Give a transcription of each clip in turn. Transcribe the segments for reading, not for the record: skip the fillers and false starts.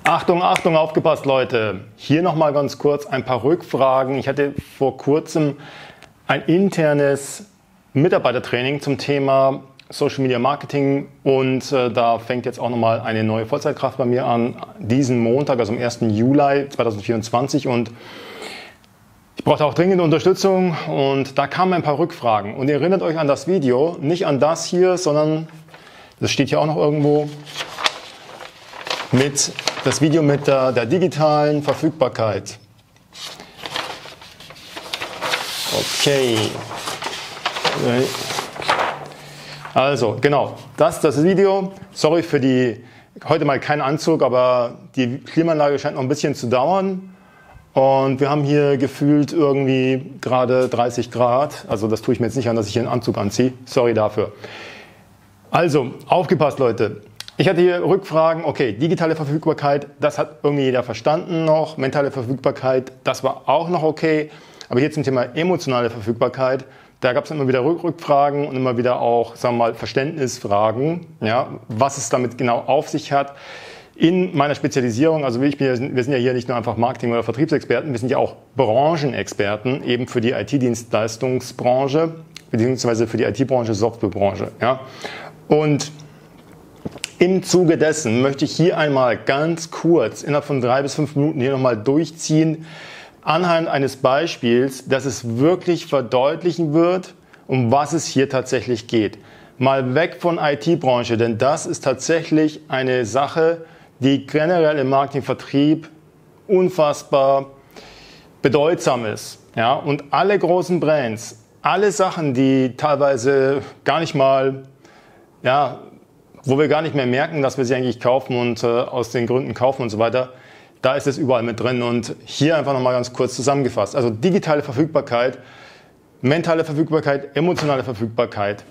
Achtung, Achtung, aufgepasst Leute! Hier nochmal ganz kurz ein paar Rückfragen. Ich hatte vor kurzem ein internes Mitarbeitertraining zum Thema Social Media Marketing und da fängt jetzt auch nochmal eine neue Vollzeitkraft bei mir an, diesen Montag, also am 1. Juli 2024, und ich brauchte auch dringend Unterstützung und da kamen ein paar Rückfragen. Und ihr erinnert euch an das Video, nicht an das hier, sondern das steht hier auch noch irgendwo, mit das Video mit der digitalen Verfügbarkeit. Okay. Also, genau, das Video. Sorry für heute mal kein Anzug, aber die Klimaanlage scheint noch ein bisschen zu dauern. Und wir haben hier gefühlt irgendwie gerade 30 Grad. Also das tue ich mir jetzt nicht an, dass ich hier einen Anzug anziehe. Sorry dafür. Also, aufgepasst Leute. Ich hatte hier Rückfragen, okay, digitale Verfügbarkeit, das hat irgendwie jeder verstanden noch. Mentale Verfügbarkeit, das war auch noch okay. Aber hier zum Thema emotionale Verfügbarkeit, da gab es immer wieder Rückfragen und immer wieder auch, sagen wir mal, Verständnisfragen, ja, was es damit genau auf sich hat. In meiner Spezialisierung, also wir sind ja hier nicht nur einfach Marketing- oder Vertriebsexperten, wir sind ja auch Branchenexperten, eben für die IT-Dienstleistungsbranche, beziehungsweise für die IT-Branche, Softwarebranche. Ja. Und im Zuge dessen möchte ich hier einmal ganz kurz, innerhalb von 3 bis 5 Minuten hier nochmal durchziehen, anhand eines Beispiels, dass es wirklich verdeutlichen wird, um was es hier tatsächlich geht. Mal weg von IT-Branche, denn das ist tatsächlich eine Sache, die generell im Marketing-Vertrieb unfassbar bedeutsam ist. Ja? Und alle großen Brands, alle Sachen, die teilweise gar nicht mal, ja, wo wir gar nicht mehr merken, dass wir sie eigentlich kaufen und aus den Gründen kaufen und so weiter, da ist es überall mit drin. Und hier einfach nochmal ganz kurz zusammengefasst. Also digitale Verfügbarkeit, mentale Verfügbarkeit, emotionale Verfügbarkeit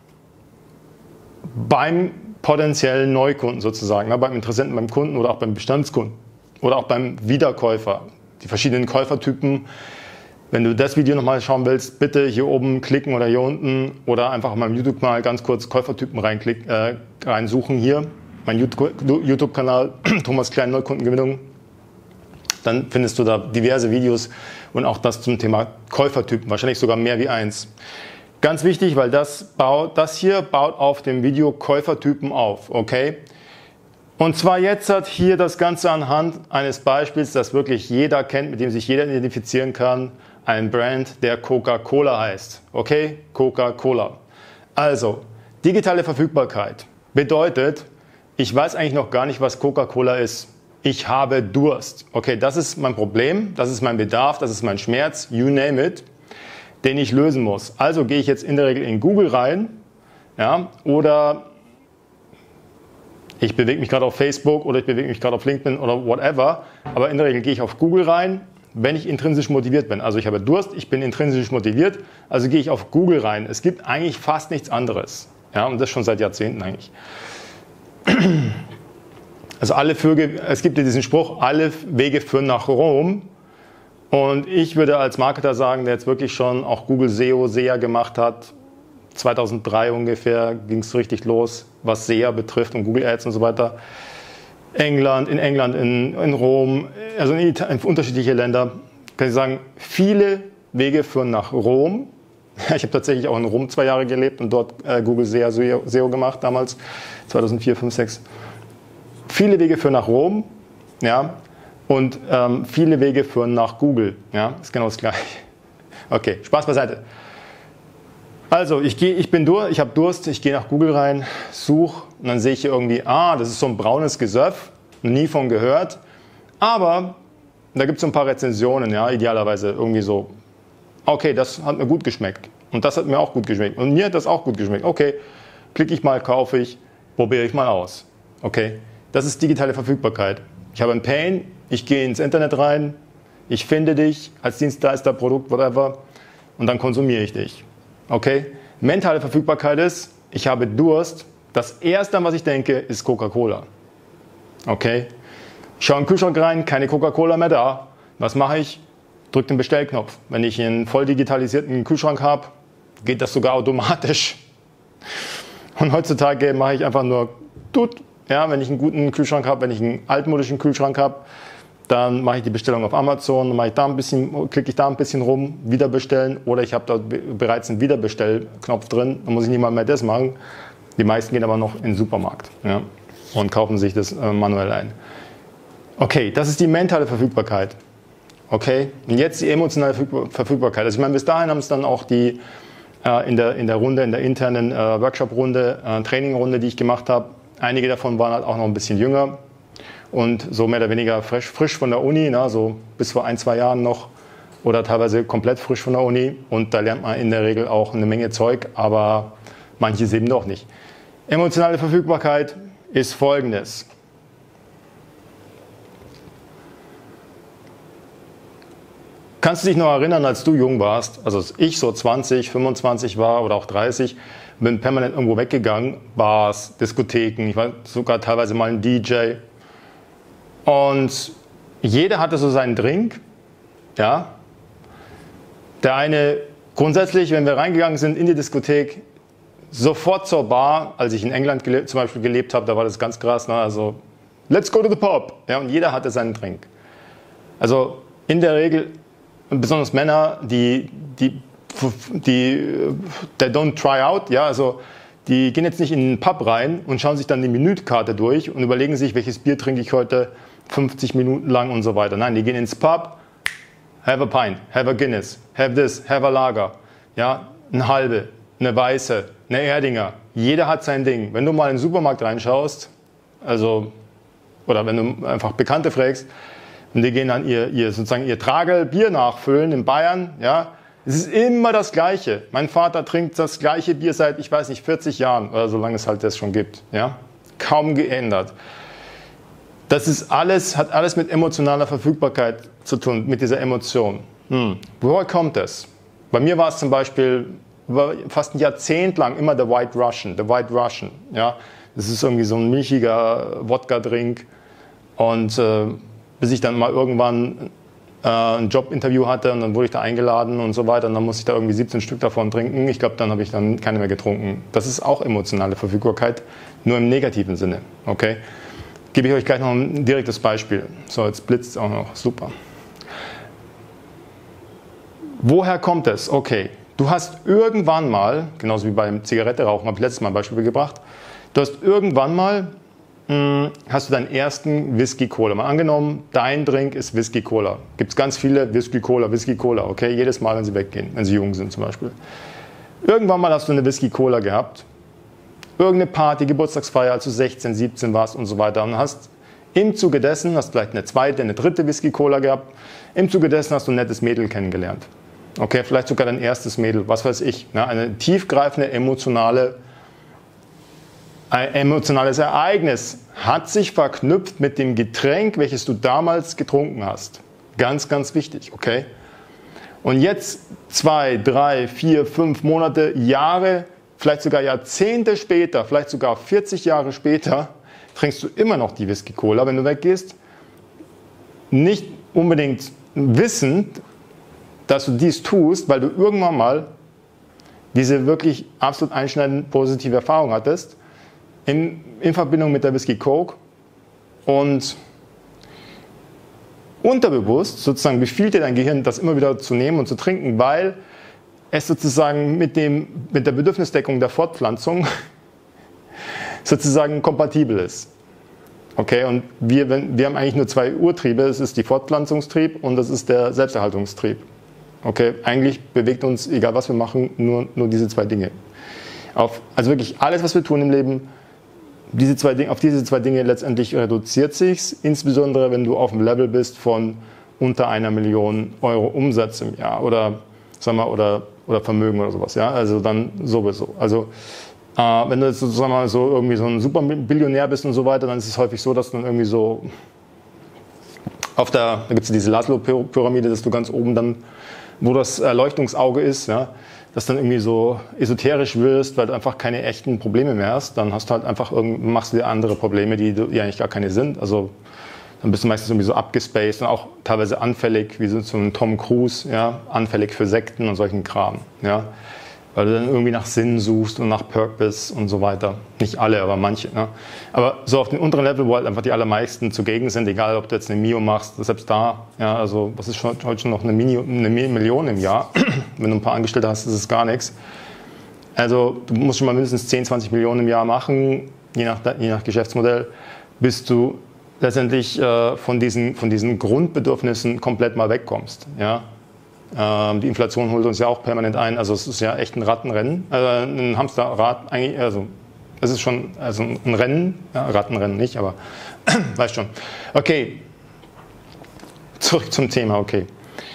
beim potenziellen Neukunden sozusagen, beim Interessenten, beim Kunden oder auch beim Bestandskunden oder auch beim Wiederkäufer. Die verschiedenen Käufertypen. Wenn du das Video nochmal schauen willst, bitte hier oben klicken oder hier unten oder einfach auf meinem YouTube-Kanal ganz kurz Käufertypen reinsuchen hier. Mein YouTube-Kanal Thomas Klein Neukundengewinnung. Dann findest du da diverse Videos und auch das zum Thema Käufertypen, wahrscheinlich sogar mehr wie eins. Ganz wichtig, weil das hier baut auf dem Video Käufertypen auf, okay? Und zwar jetzt hat hier das Ganze anhand eines Beispiels, das wirklich jeder kennt, mit dem sich jeder identifizieren kann, ein Brand, der Coca-Cola heißt, okay? Coca-Cola. Also, digitale Verfügbarkeit bedeutet, ich weiß eigentlich noch gar nicht, was Coca-Cola ist. Ich habe Durst. Okay, das ist mein Problem, das ist mein Bedarf, das ist mein Schmerz, you name it, den ich lösen muss. Also gehe ich jetzt in der Regel in Google rein, ja, oder ich bewege mich gerade auf Facebook oder ich bewege mich gerade auf LinkedIn oder whatever, aber in der Regel gehe ich auf Google rein, wenn ich intrinsisch motiviert bin. Also ich habe Durst, ich bin intrinsisch motiviert, also gehe ich auf Google rein. Es gibt eigentlich fast nichts anderes, ja, und das schon seit Jahrzehnten eigentlich. Also es gibt ja diesen Spruch, alle Wege führen nach Rom. Und ich würde als Marketer sagen, der jetzt wirklich schon auch Google SEA gemacht hat, 2003 ungefähr ging es richtig los, was SEA betrifft und Google Ads und so weiter. In England, in Rom, also in unterschiedliche Länder, kann ich sagen, viele Wege führen nach Rom. Ich habe tatsächlich auch in Rom 2 Jahre gelebt und dort Google SEO gemacht, damals 2004, 5, 6. Viele Wege führen nach Rom, ja, und viele Wege führen nach Google, ja, ist genau das Gleiche. Okay, Spaß beiseite. Also, ich habe Durst, ich gehe nach Google rein, suche und dann sehe ich hier irgendwie, das ist so ein braunes Gesöff, nie von gehört, aber da gibt es so ein paar Rezensionen, ja, idealerweise irgendwie so, okay, das hat mir gut geschmeckt und das hat mir auch gut geschmeckt und mir hat das auch gut geschmeckt, okay, klicke ich mal, kaufe ich, probiere ich mal aus, okay. Das ist digitale Verfügbarkeit. Ich habe ein Pain, ich gehe ins Internet rein, ich finde dich als Dienstleister, Produkt, whatever, und dann konsumiere ich dich. Okay? Mentale Verfügbarkeit ist, ich habe Durst, das Erste, an was ich denke, ist Coca-Cola. Okay? Ich schaue in den Kühlschrank rein, keine Coca-Cola mehr da. Was mache ich? Drücke den Bestellknopf. Wenn ich einen voll digitalisierten Kühlschrank habe, geht das sogar automatisch. Und heutzutage mache ich einfach nur Ja, wenn ich einen guten Kühlschrank habe, wenn ich einen altmodischen Kühlschrank habe, dann mache ich die Bestellung auf Amazon, dann mache ich da klicke ich da ein bisschen rum, wieder bestellen, oder ich habe dort bereits einen Wiederbestellknopf drin, dann muss ich nicht mal mehr das machen. Die meisten gehen aber noch in den Supermarkt, ja, und kaufen sich das manuell ein. Okay, das ist die mentale Verfügbarkeit. Okay, und jetzt die emotionale Verfügbarkeit. Also ich meine, bis dahin haben es dann auch die in der internen Workshop-Runde, Training-Runde, die ich gemacht habe. Einige davon waren halt auch noch ein bisschen jünger und so mehr oder weniger frisch von der Uni, ne, so bis vor 1-2 Jahren noch, oder teilweise komplett frisch von der Uni. Und da lernt man in der Regel auch eine Menge Zeug, aber manches eben doch nicht. Emotionale Verfügbarkeit ist Folgendes. Kannst du dich noch erinnern, als du jung warst, also als ich so 20, 25 war oder auch 30, bin permanent irgendwo weggegangen, Bars, Diskotheken, ich war sogar teilweise mal ein DJ. Und jeder hatte so seinen Drink, ja. Der eine grundsätzlich, wenn wir reingegangen sind in die Diskothek, sofort zur Bar. Als ich in England zum Beispiel gelebt habe, da war das ganz krass, ne? Also let's go to the pub. Ja, und jeder hatte seinen Drink. Also in der Regel, besonders Männer, die don't try out, ja, also die gehen jetzt nicht in den Pub rein und schauen sich dann die Menükarte durch und überlegen sich, welches Bier trinke ich heute 50 Minuten lang und so weiter. Nein, die gehen ins Pub, have a pint, have a Guinness, have this, have a Lager, ja, eine halbe, eine weiße, eine Erdinger. Jeder hat sein Ding. Wenn du mal in den Supermarkt reinschaust, also, oder wenn du einfach Bekannte fragst, und die gehen dann ihr Tragel Bier nachfüllen in Bayern, ja, es ist immer das Gleiche. Mein Vater trinkt das gleiche Bier seit, ich weiß nicht, 40 Jahren, oder so lange es halt das schon gibt, ja, kaum geändert. Das ist alles, hat alles mit emotionaler Verfügbarkeit zu tun, mit dieser Emotion. Woher kommt das? Bei mir war es zum Beispiel fast ein Jahrzehnt lang immer der White Russian, ja. Das ist irgendwie so ein milchiger Wodka-Drink, und bis ich dann mal irgendwann ein Jobinterview hatte und dann wurde ich da eingeladen und so weiter und dann musste ich da irgendwie 17 Stück davon trinken. Ich glaube, dann habe ich dann keine mehr getrunken. Das ist auch emotionale Verfügbarkeit, nur im negativen Sinne, okay? Gebe ich euch gleich noch ein direktes Beispiel. So, jetzt blitzt es auch noch, super. Woher kommt es? Okay, du hast irgendwann mal, genauso wie beim Zigarette-Rauchen, habe ich letztes Mal ein Beispiel gebracht, du hast irgendwann mal hast du deinen ersten Whisky-Cola. Mal angenommen, dein Drink ist Whisky-Cola. Gibt es ganz viele Whisky-Cola, okay? Jedes Mal, wenn sie weggehen, wenn sie jung sind zum Beispiel. Irgendwann mal hast du eine Whisky-Cola gehabt. Irgendeine Party, Geburtstagsfeier, als du 16, 17 warst und so weiter. Und hast im Zuge dessen, hast vielleicht eine zweite, eine dritte Whisky-Cola gehabt. Im Zuge dessen hast du ein nettes Mädel kennengelernt. Okay, vielleicht sogar dein erstes Mädel, was weiß ich. Ne? Eine tiefgreifende, ein emotionales Ereignis hat sich verknüpft mit dem Getränk, welches du damals getrunken hast. Ganz, ganz wichtig, okay? Und jetzt 2, 3, 4, 5 Monate, Jahre, vielleicht sogar Jahrzehnte später, vielleicht sogar 40 Jahre später, trinkst du immer noch die Whisky-Cola, wenn du weggehst. Nicht unbedingt wissend, dass du dies tust, weil du irgendwann mal diese wirklich absolut einschneidend positive Erfahrung hattest, in Verbindung mit der Whisky Coke, und unterbewusst sozusagen befiehlt dir dein Gehirn, das immer wieder zu nehmen und zu trinken, weil es sozusagen mit der Bedürfnisdeckung der Fortpflanzung sozusagen kompatibel ist. Okay, und wir haben eigentlich nur 2 Urtriebe, es ist die Fortpflanzungstrieb und das ist der Selbsterhaltungstrieb. Okay, eigentlich bewegt uns, egal was wir machen, nur diese 2 Dinge. Also wirklich alles, was wir tun im Leben, auf diese zwei Dinge letztendlich reduziert sich's, insbesondere wenn du auf dem Level bist von unter 1 Million Euro Umsatz im Jahr oder Vermögen oder sowas, ja, also dann sowieso. Also wenn du jetzt sozusagen so irgendwie so ein Superbillionär bist und so weiter, dann ist es häufig so, dass du dann irgendwie so da gibt es diese Laszlo-Pyramide, dass du ganz oben dann, wo das Erleuchtungsauge ist, ja, dass dann irgendwie so esoterisch wirst, weil du einfach keine echten Probleme mehr hast, dann hast du halt einfach machst du dir andere Probleme, die eigentlich gar keine sind. Also dann bist du meistens irgendwie so abgespaced und auch teilweise anfällig, wie so ein Tom Cruise, ja, anfällig für Sekten und solchen Kram. Ja. weil du dann irgendwie nach Sinn suchst und nach Purpose und so weiter. Nicht alle, aber manche. Ne? Aber so auf dem unteren Level, wo halt einfach die allermeisten zugegen sind, egal ob du jetzt eine Mio machst, selbst da, ja, also was ist heute schon noch eine Million im Jahr? Wenn du ein paar Angestellte hast, ist es gar nichts. Also du musst schon mal mindestens 10, 20 Millionen im Jahr machen, je nach Geschäftsmodell, bis du letztendlich von diesen Grundbedürfnissen komplett mal wegkommst. Ja? Die Inflation holt uns ja auch permanent ein, also es ist ja echt ein Rattenrennen, ein Hamsterrad eigentlich, also es ist schon ein Rennen, ja, Rattenrennen nicht, aber weißt schon. Okay, zurück zum Thema, okay.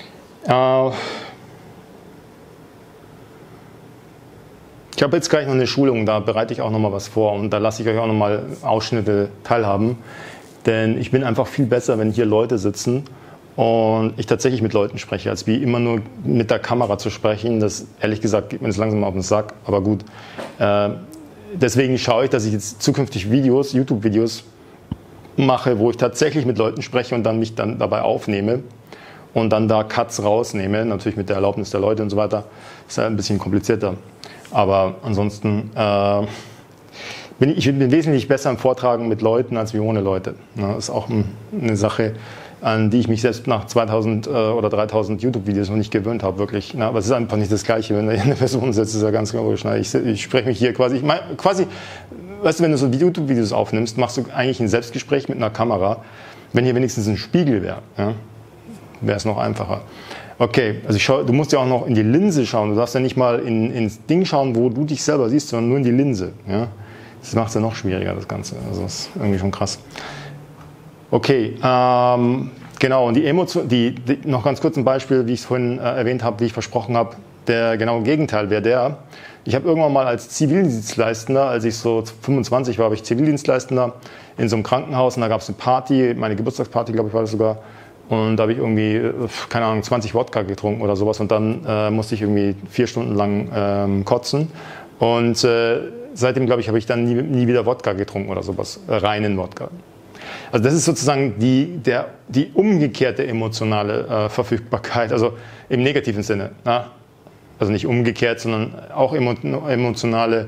Ich habe jetzt gleich noch eine Schulung, da bereite ich auch noch mal was vor und da lasse ich euch auch noch mal Ausschnitte teilhaben, denn ich bin einfach viel besser, wenn hier Leute sitzen und ich tatsächlich mit Leuten spreche, als wie immer nur mit der Kamera zu sprechen. Das, ehrlich gesagt, geht mir das langsam auf den Sack, aber gut. Deswegen schaue ich, dass ich jetzt zukünftig YouTube-Videos mache, wo ich tatsächlich mit Leuten spreche und dann mich dann dabei aufnehme und dann da Cuts rausnehme, natürlich mit der Erlaubnis der Leute und so weiter. Das ist ja ein bisschen komplizierter. Aber ansonsten bin ich wesentlich besser im Vortragen mit Leuten als wie ohne Leute. Das ist auch eine Sache, an die ich mich selbst nach 2000 oder 3000 YouTube-Videos noch nicht gewöhnt habe, wirklich. Aber es ist einfach nicht das Gleiche, wenn da eine Person sitzt, ist ja ganz logisch. Ich spreche mich hier quasi, weißt du, wenn du so YouTube-Videos aufnimmst, machst du eigentlich ein Selbstgespräch mit einer Kamera. Wenn hier wenigstens ein Spiegel wäre, ja, wäre es noch einfacher. Okay, also du musst ja auch noch in die Linse schauen. Du darfst ja nicht mal ins Ding schauen, wo du dich selber siehst, sondern nur in die Linse. Ja? Das macht es ja noch schwieriger, das Ganze. Also das ist irgendwie schon krass. Okay, genau. Und die Emotion, noch ganz kurz ein Beispiel, wie ich es vorhin erwähnt habe, wie ich versprochen habe. Der genaue Gegenteil wäre der. Ich habe irgendwann mal als Zivildienstleistender, als ich so 25 war, habe ich Zivildienstleistender in so einem Krankenhaus und da gab es eine Party, meine Geburtstagsparty, glaube ich, war das sogar. Und da habe ich irgendwie, keine Ahnung, 20 Wodka getrunken oder sowas. Und dann musste ich irgendwie 4 Stunden lang kotzen. Und seitdem, glaube ich, habe ich dann nie wieder Wodka getrunken oder sowas, reinen Wodka. Also das ist sozusagen die umgekehrte emotionale Verfügbarkeit, also im negativen Sinne. Na? Also nicht umgekehrt, sondern auch emotionale,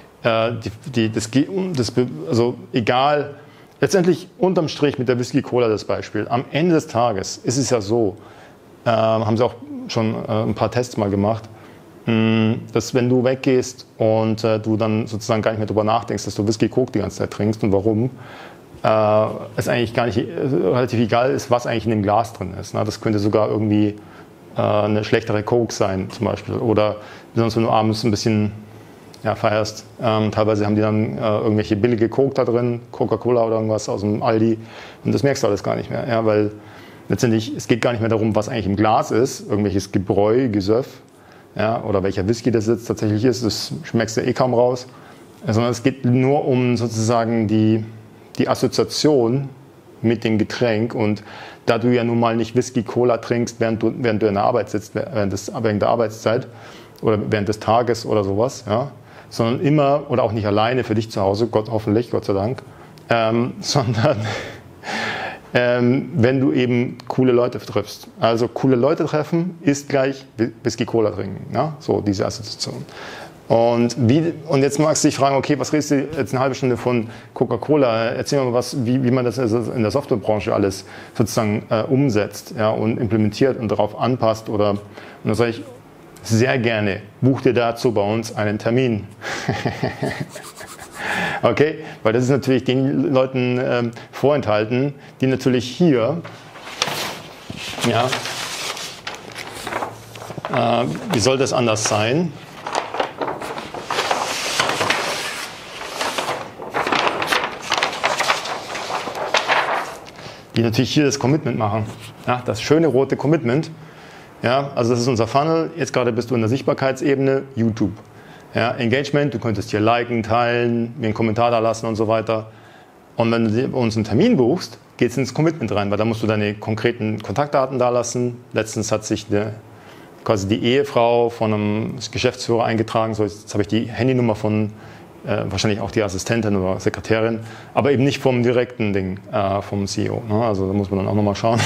also egal. Letztendlich unterm Strich mit der Whisky Cola das Beispiel. Am Ende des Tages ist es ja so, haben sie auch schon ein paar Tests mal gemacht, dass wenn du weggehst und du dann sozusagen gar nicht mehr darüber nachdenkst, dass du Whisky Coke die ganze Zeit trinkst und warum, es eigentlich gar nicht relativ egal ist, was eigentlich in dem Glas drin ist. Ne? Das könnte sogar irgendwie eine schlechtere Coke sein zum Beispiel. Oder besonders wenn du abends ein bisschen feierst. Teilweise haben die dann irgendwelche billige Coke da drin, Coca-Cola oder irgendwas aus dem Aldi. Und das merkst du alles gar nicht mehr. Ja, weil letztendlich, es geht gar nicht mehr darum, was eigentlich im Glas ist, irgendwelches Gebräu, Gesöff, ja, oder welcher Whisky das jetzt tatsächlich ist, das schmeckst du eh kaum raus. Sondern es geht nur um sozusagen die Assoziation mit dem Getränk. Und da du ja nun mal nicht Whisky, Cola trinkst, während du in der Arbeit sitzt, während der Arbeitszeit oder während des Tages oder sowas, ja, sondern immer, oder auch nicht alleine für dich zu Hause, hoffentlich, Gott sei Dank, sondern wenn du eben coole Leute triffst. Also coole Leute treffen ist gleich Whisky Cola trinken, ja? So diese Assoziation. Und jetzt magst du dich fragen, okay, was redest du jetzt eine halbe Stunde von Coca-Cola? Erzähl mal wie man das in der Softwarebranche alles sozusagen umsetzt, ja, und implementiert und darauf anpasst. Und dann sage ich, sehr gerne, buch dir dazu bei uns einen Termin. Okay, weil das ist natürlich den Leuten vorenthalten, die natürlich hier, ja, wie soll das anders sein? Die natürlich hier das Commitment machen, ja, das schöne rote Commitment. Ja, also das ist unser Funnel. Jetzt gerade bist du in der Sichtbarkeitsebene, YouTube. Ja, Engagement, du könntest hier liken, teilen, mir einen Kommentar da lassen und so weiter. Und wenn du bei uns einen Termin buchst, geht es ins Commitment rein, weil da musst du deine konkreten Kontaktdaten da lassen. Letztens hat sich quasi die Ehefrau von einem Geschäftsführer eingetragen. So, jetzt habe ich die Handynummer von wahrscheinlich auch die Assistentin oder Sekretärin, aber eben nicht vom direkten Ding, vom CEO. Ne? Also da muss man dann auch nochmal schauen.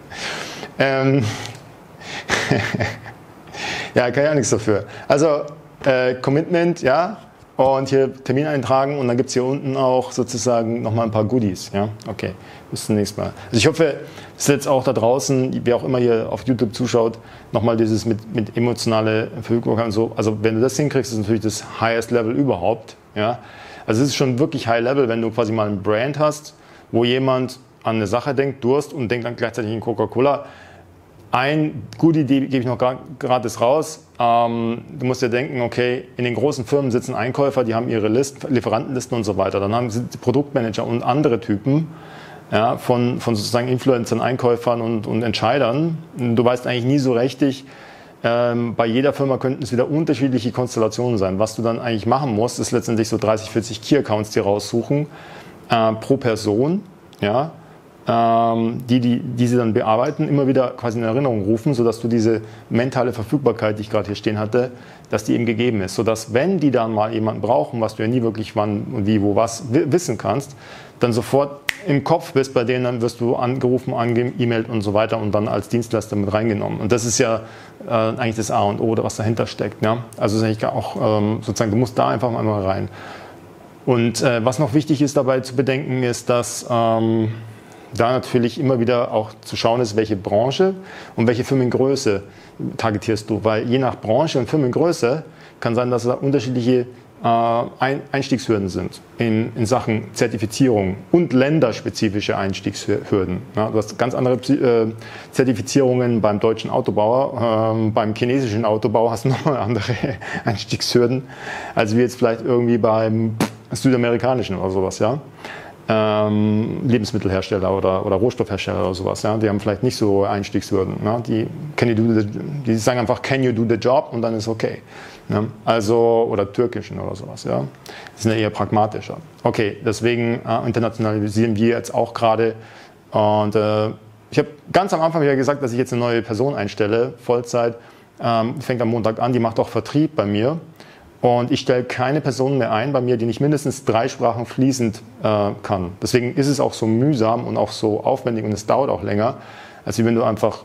Ja, kann ja nichts dafür. Also Commitment, ja, und hier Termin eintragen und dann gibt es hier unten auch sozusagen nochmal ein paar Goodies, ja, okay, bis zum nächsten Mal. Also ich hoffe, dass jetzt auch da draußen, wer auch immer hier auf YouTube zuschaut, nochmal dieses mit emotionale Verfügbarkeit und so, also wenn du das hinkriegst, ist natürlich das highest Level überhaupt, ja, also es ist schon wirklich High Level, wenn du quasi mal ein Brand hast, wo jemand an eine Sache denkt, Durst und denkt dann gleichzeitig in Coca-Cola. Ein Goodie gebe ich noch gratis raus. Du musst dir denken, okay, in den großen Firmen sitzen Einkäufer, die haben ihre Lieferantenlisten und so weiter. Dann haben sie Produktmanager und andere Typen, ja, von sozusagen Influencern, Einkäufern und Entscheidern. Du weißt eigentlich nie so richtig, bei jeder Firma könnten es wieder unterschiedliche Konstellationen sein. Was du dann eigentlich machen musst, ist letztendlich so 30, 40 Key-Accounts dir raussuchen pro Person, ja, die sie dann bearbeiten, immer wieder quasi in Erinnerung rufen, sodass du diese mentale Verfügbarkeit, die ich gerade hier stehen hatte, dass die eben gegeben ist. Sodass, wenn die dann mal jemanden brauchen, was du ja nie wirklich wann und wie, wo, was wissen kannst, dann sofort im Kopf bist bei denen, dann wirst du angerufen, ange-E-Mailt und so weiter und dann als Dienstleister mit reingenommen. Und das ist ja eigentlich das A und O, was dahinter steckt. Ja? Also ist eigentlich auch sozusagen, du musst da einfach mal rein. Und was noch wichtig ist dabei zu bedenken, ist, dass da natürlich immer wieder auch zu schauen ist, welche Branche und welche Firmengröße targetierst du. Weil je nach Branche und Firmengröße kann sein, dass da unterschiedliche Einstiegshürden sind in Sachen Zertifizierung und länderspezifische Einstiegshürden. Ja, du hast ganz andere Zertifizierungen beim deutschen Autobauer, beim chinesischen Autobauer hast du nochmal andere Einstiegshürden, als wie jetzt vielleicht irgendwie beim südamerikanischen oder sowas, ja. Lebensmittelhersteller oder Rohstoffhersteller oder sowas, ja, die haben vielleicht nicht so Einstiegshürden. Ne? Die sagen einfach, can you do the job und dann ist okay. Ne? Also, oder türkischen oder sowas, ja. Die sind ja eher pragmatischer. Okay, deswegen internationalisieren wir jetzt auch gerade. Und ich habe ganz am Anfang wieder gesagt, dass ich jetzt eine neue Person einstelle, Vollzeit. Die fängt am Montag an, die macht auch Vertrieb bei mir. Und ich stelle keine Person mehr ein bei mir, die nicht mindestens 3 Sprachen fließend kann. Deswegen ist es auch so mühsam und auch so aufwendig und es dauert auch länger, als wenn du einfach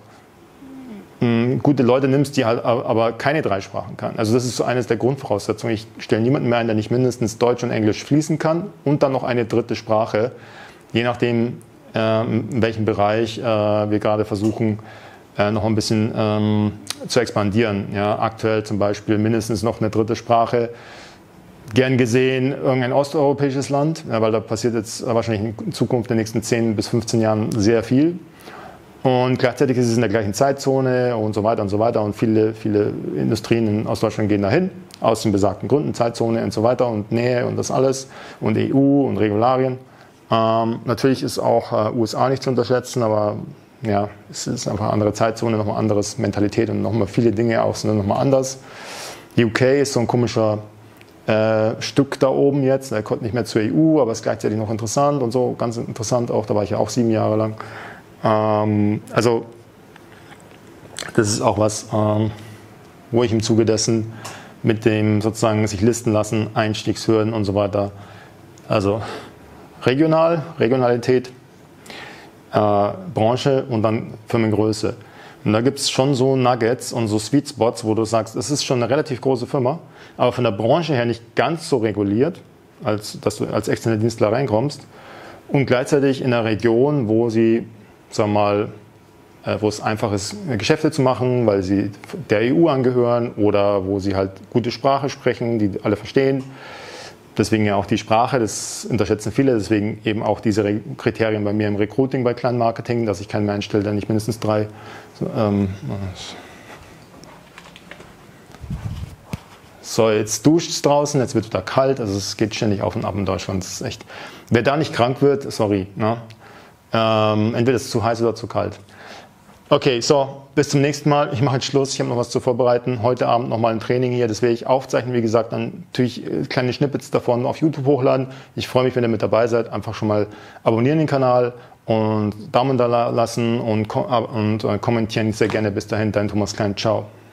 gute Leute nimmst, die halt aber keine 3 Sprachen kann. Also das ist so eines der Grundvoraussetzungen. Ich stelle niemanden mehr ein, der nicht mindestens Deutsch und Englisch fließen kann und dann noch eine 3. Sprache, je nachdem, in welchem Bereich wir gerade versuchen, noch ein bisschen zu expandieren. Ja, aktuell zum Beispiel mindestens noch eine 3. Sprache. Gern gesehen irgendein osteuropäisches Land, ja, weil da passiert jetzt wahrscheinlich in Zukunft in den nächsten 10 bis 15 Jahren sehr viel. Und gleichzeitig ist es in der gleichen Zeitzone und so weiter und so weiter. Und viele Industrien in Ostdeutschland gehen dahin, aus den besagten Gründen, Zeitzone und so weiter und Nähe und das alles und EU und Regularien. Natürlich ist auch USA nicht zu unterschätzen, aber ja, es ist einfach eine andere Zeitzone, nochmal anderes Mentalität und nochmal viele Dinge auch sind nochmal anders. UK ist so ein komischer Stück da oben jetzt, er kommt nicht mehr zur EU, aber ist gleichzeitig noch interessant und so, ganz interessant auch, da war ich ja auch 7 Jahre lang. Also das ist auch was, wo ich im Zuge dessen mit dem sozusagen sich listen lassen, Einstiegshürden und so weiter, also Regionalität, Branche und dann Firmengröße. Und da gibt es schon so Nuggets und so Sweet Spots, wo du sagst, es ist schon eine relativ große Firma, aber von der Branche her nicht ganz so reguliert, als dass du als externer Dienstler reinkommst und gleichzeitig in einer Region, wo sie, sagen wir mal, wo es einfach ist, Geschäfte zu machen, weil sie der EU angehören oder wo sie halt gute Sprache sprechen, die alle verstehen. Deswegen ja auch die Sprache, das unterschätzen viele, deswegen eben auch diese Kriterien bei mir im Recruiting, bei Kleinmarketing, dass ich keinen mehr einstelle, der nicht mindestens 3. So, jetzt duscht es draußen, jetzt wird es wieder kalt, also es geht ständig auf und ab in Deutschland, das ist echt. Wer da nicht krank wird, sorry, ne? Entweder ist es zu heiß oder zu kalt. Okay, so, bis zum nächsten Mal. Ich mache jetzt Schluss, ich habe noch was zu vorbereiten. Heute Abend nochmal ein Training hier, das werde ich aufzeichnen. Wie gesagt, dann natürlich kleine Snippets davon auf YouTube hochladen. Ich freue mich, wenn ihr mit dabei seid. Einfach schon mal abonnieren den Kanal und Daumen da lassen und kommentieren sehr gerne. Bis dahin, dein Thomas Klein. Ciao.